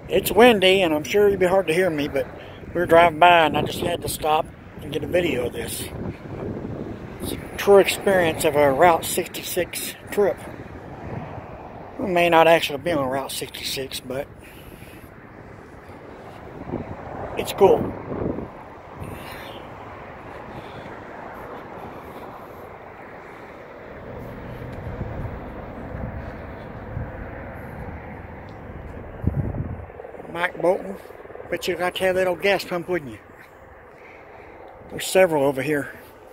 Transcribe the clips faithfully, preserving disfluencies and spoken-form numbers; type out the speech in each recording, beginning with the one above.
It's windy, and I'm sure it'd be hard to hear me, but we were driving by, and I just had to stop and get a video of this. It's a true experience of a Route sixty-six trip. We may not actually be on Route sixty-six, but it's cool. Mike Bolton, bet you got to have that old gas pump, wouldn't you? There's several over here.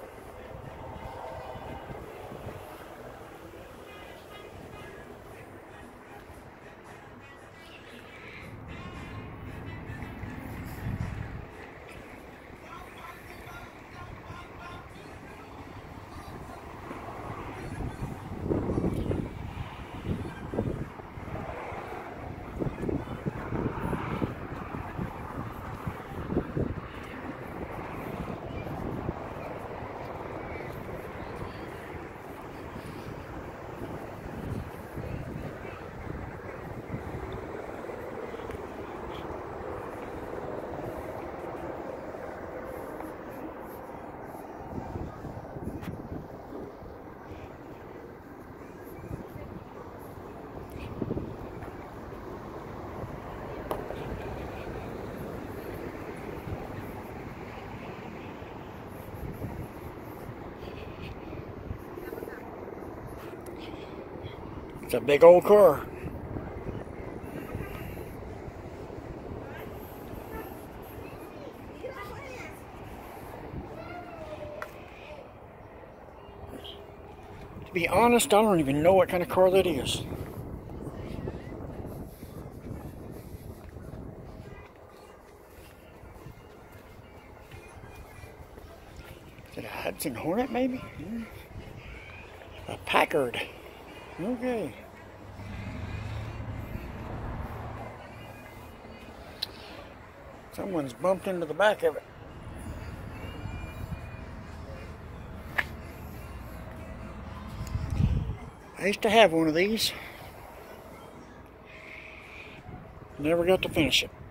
It's a big old car. To be honest, I don't even know what kind of car that is. Is it a Hudson Hornet, maybe? A Packard. Okay. Someone's bumped into the back of it. I used to have one of these. Never got to finish it.